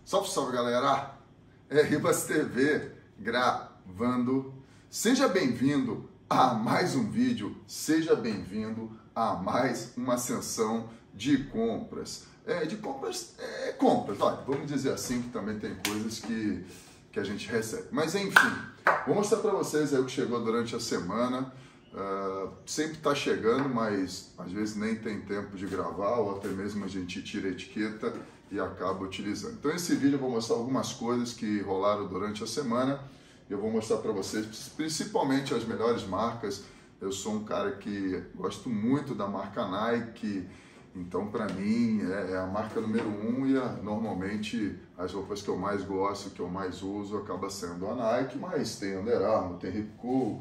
Salve, salve, galera! É Ribas TV gravando. Seja bem-vindo a mais um vídeo, seja bem-vindo a mais uma sessão de compras. Compras, olha, vamos dizer assim, que também tem coisas que a gente recebe. Mas enfim, vou mostrar para vocês aí o que chegou durante a semana. Sempre está chegando, mas às vezes nem tem tempo de gravar, ou até mesmo a gente tira a etiqueta e acaba utilizando. Então esse vídeo eu vou mostrar algumas coisas que rolaram durante a semana. Eu vou mostrar para vocês principalmente as melhores marcas. Eu sou um cara que gosto muito da marca Nike, então para mim é a marca número 1 e normalmente as roupas que eu mais gosto, que eu mais uso, acaba sendo a Nike, mas tem Under Armour, tem Rip Curl,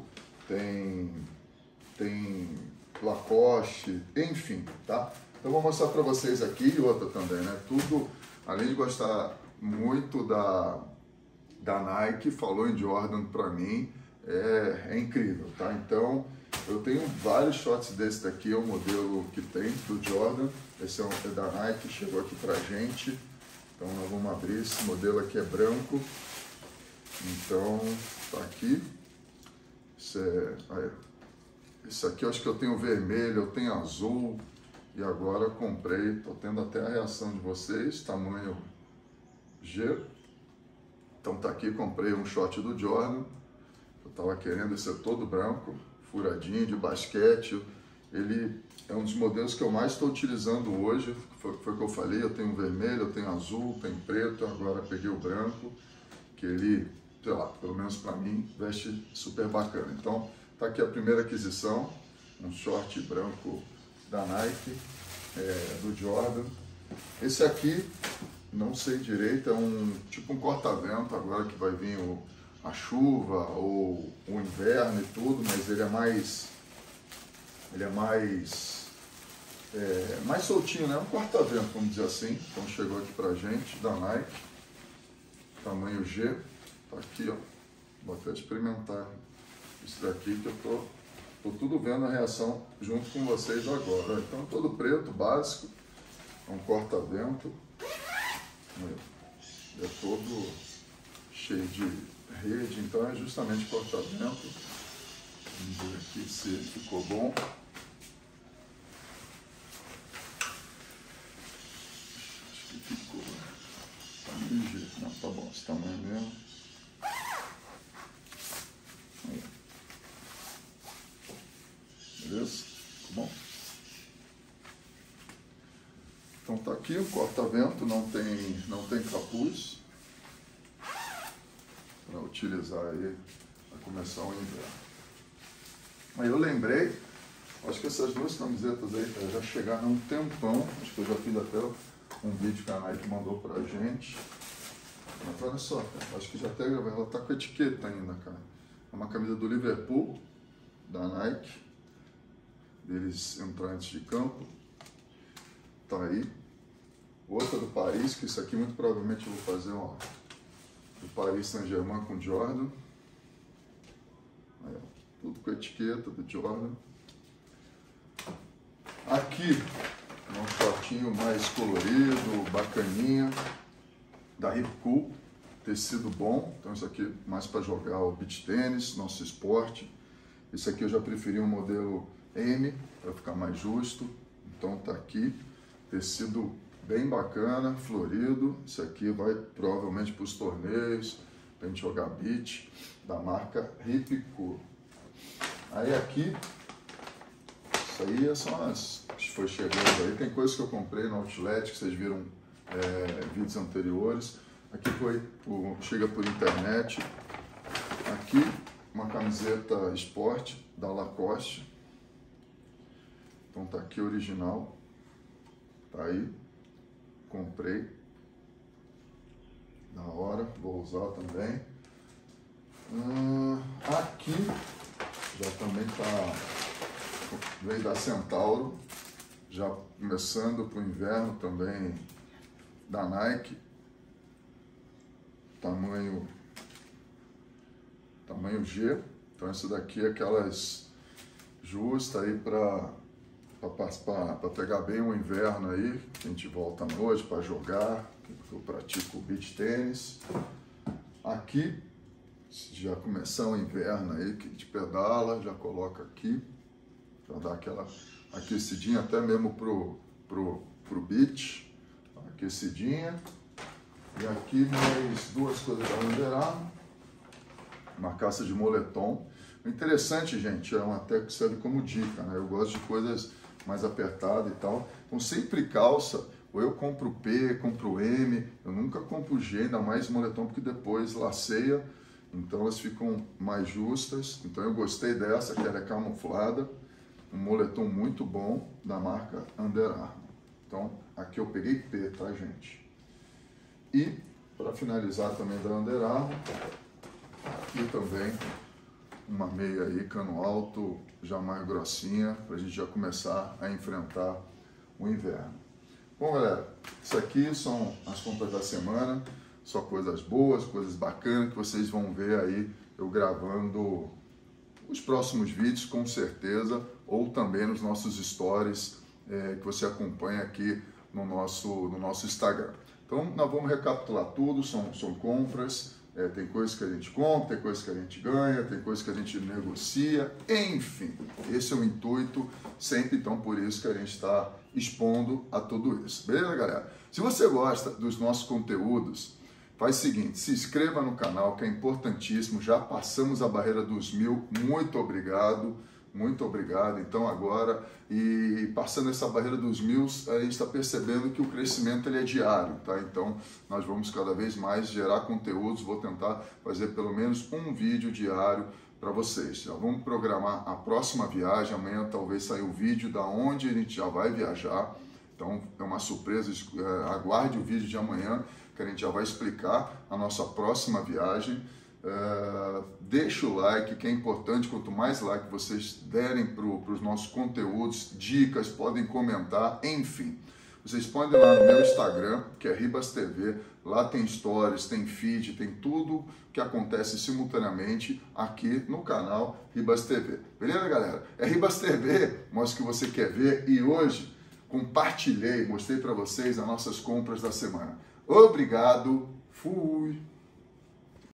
tem Lacoste, enfim, tá? Então vou mostrar para vocês aqui e outra também, né? Tudo, além de gostar muito da Nike, falou em Jordan para mim, é incrível, tá? Então eu tenho vários shorts desse daqui, é o modelo que tem do Jordan. Esse é da Nike, chegou aqui pra gente. Então nós vamos abrir, esse modelo aqui é branco. Então tá aqui. Esse aqui eu acho que eu tenho vermelho, eu tenho azul. E agora eu comprei, tô tendo até a reação de vocês, tamanho G. Então tá aqui, comprei um short do Jordan. Eu tava querendo esse todo branco, furadinho, de basquete. Ele é um dos modelos que eu mais estou utilizando hoje. Foi o que eu falei, eu tenho vermelho, eu tenho azul, tenho preto, agora peguei o branco, que ele, sei lá, pelo menos para mim, veste super bacana. Então tá aqui a primeira aquisição, um short branco da Nike, do Jordan. Esse aqui, não sei direito, é tipo um corta-vento, agora que vai vir a chuva ou o inverno e tudo, mas ele é mais soltinho, né? Um corta-vento, vamos dizer assim. Então chegou aqui pra gente, da Nike, tamanho G, tá aqui, ó. Vou até experimentar isso daqui que eu tô tudo vendo a reação junto com vocês agora. Então todo preto, básico, é um corta-vento, é todo cheio de rede, então é justamente corta-vento. Vamos ver aqui se ficou bom. Acho que ficou tamanho G. Não, tá bom, esse tamanho mesmo. Aí. Beleza? Ficou bom? Então tá aqui o corta-vento, não tem capuz para utilizar aí a começar o inverno. Aí eu lembrei, acho que essas duas camisetas aí já chegaram há um tempão, acho que eu já fiz até um vídeo que a Nike mandou pra gente. Mas olha só, cara, acho que já até gravei, ela tá com etiqueta ainda, cara. É uma camisa do Liverpool, da Nike, deles entrantes de campo. Tá aí. Outra do Paris, que isso aqui muito provavelmente eu vou fazer do Paris Saint-Germain com Jordan. Aí, ó, tudo com a etiqueta do Jordan. Aqui, um shortinho mais colorido, bacaninha, da Rip Curl, tecido bom. Então isso aqui mais para jogar o beach tênis, nosso esporte. Esse aqui eu já preferi um modelo M, para ficar mais justo. Então tá aqui, tecido bem bacana, florido. Isso aqui vai provavelmente para os torneios, para a gente jogar beach, da marca Rip Curl. Aí aqui, isso aí são que foi chegando aí. Tem coisas que eu comprei no Outlet, que vocês viram vídeos anteriores. Aqui chega por internet. Aqui, uma camiseta esporte da Lacoste. Então tá aqui original. Tá aí. Comprei. Da hora, vou usar também. Aqui já também veio da Centauro, já começando para o inverno também, da Nike, tamanho G. Então essa daqui é aquelas justas aí para pegar bem o inverno aí, que a gente volta à noite para jogar, porque eu pratico beach tênis. Aqui, já começar o inverno aí, que a gente pedala, já coloca aqui, para dar aquela aquecidinha, até mesmo pro beach, aquecidinha. E aqui mais duas coisas da Under Armour, uma calça de moletom. O interessante, gente, é uma até que serve como dica, né? Eu gosto de coisas mais apertadas e tal. Então sempre calça, ou eu compro P, compro M, eu nunca compro G, ainda mais moletom, porque depois laceia, então elas ficam mais justas. Então eu gostei dessa, que ela é camuflada, um moletom muito bom da marca Under Armour. Então aqui eu peguei P, tá, gente? E para finalizar também da Under Armour, aqui também uma meia aí, cano alto, já mais grossinha, para a gente já começar a enfrentar o inverno. Bom, galera, isso aqui são as compras da semana, só coisas boas, coisas bacanas que vocês vão ver aí eu gravando os próximos vídeos, com certeza, ou também nos nossos stories que você acompanha aqui no nosso Instagram. Então, nós vamos recapitular tudo, são compras, tem coisas que a gente compra, tem coisas que a gente ganha, tem coisas que a gente negocia, enfim, esse é o intuito sempre, então por isso que a gente está expondo a tudo isso, beleza, galera? Se você gosta dos nossos conteúdos, faz o seguinte, se inscreva no canal, que é importantíssimo, já passamos a barreira dos 1000, muito obrigado. Muito obrigado. Então agora, e passando essa barreira dos 1000, a gente está percebendo que o crescimento ele é diário, tá? Então nós vamos cada vez mais gerar conteúdos, vou tentar fazer pelo menos um vídeo diário para vocês. Já vamos programar a próxima viagem, amanhã talvez saia o vídeo da onde a gente já vai viajar. Então é uma surpresa, aguarde o vídeo de amanhã, que a gente já vai explicar a nossa próxima viagem. Deixa o like, que é importante, quanto mais like vocês derem para os nossos conteúdos, dicas, podem comentar, enfim. Vocês podem ir lá no meu Instagram, que é Ribas TV, lá tem stories, tem feed, tem tudo que acontece simultaneamente aqui no canal Ribas TV. Beleza, galera? É Ribas TV, mostra o que você quer ver e hoje compartilhei, mostrei para vocês as nossas compras da semana. Obrigado, fui!